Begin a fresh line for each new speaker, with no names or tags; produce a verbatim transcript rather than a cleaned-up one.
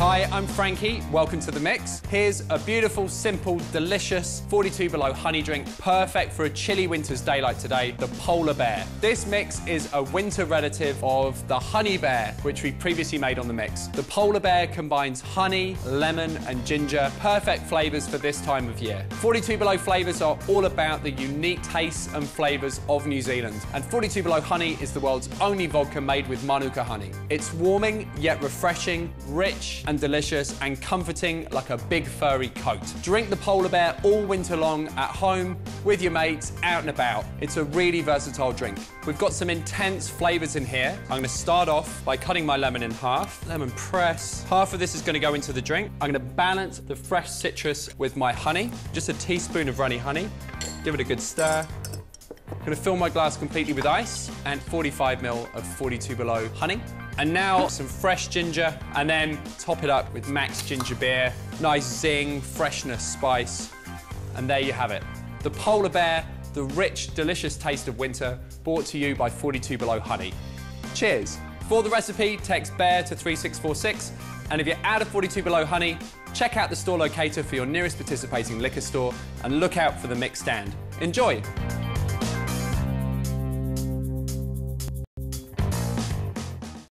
Hi, I'm Frankie. Welcome to The Mix. Here's a beautiful, simple, delicious forty-two below honey drink, perfect for a chilly winter's day like today, the Polar Bear. This mix is a winter relative of the Honey Bear, which we previously made on The Mix. The Polar Bear combines honey, lemon, and ginger, perfect flavors for this time of year. forty-two below flavors are all about the unique tastes and flavors of New Zealand. And forty-two below honey is the world's only vodka made with Manuka honey. It's warming, yet refreshing, rich, and delicious, and comforting like a big furry coat. Drink the Polar Bear all winter long at home, with your mates, out and about. It's a really versatile drink. We've got some intense flavors in here. I'm gonna start off by cutting my lemon in half. Lemon press. Half of this is gonna go into the drink. I'm gonna balance the fresh citrus with my honey. Just a teaspoon of runny honey. Give it a good stir. I'm gonna fill my glass completely with ice and forty-five mil of forty-two below honey. And now some fresh ginger, and then top it up with Max Ginger Beer. Nice zing, freshness, spice. And there you have it. The Polar Bear, the rich, delicious taste of winter, brought to you by forty-two below honey. Cheers. For the recipe, text BEAR to three six four six. And if you're out of forty-two below honey, check out the store locator for your nearest participating liquor store and look out for the mix stand. Enjoy.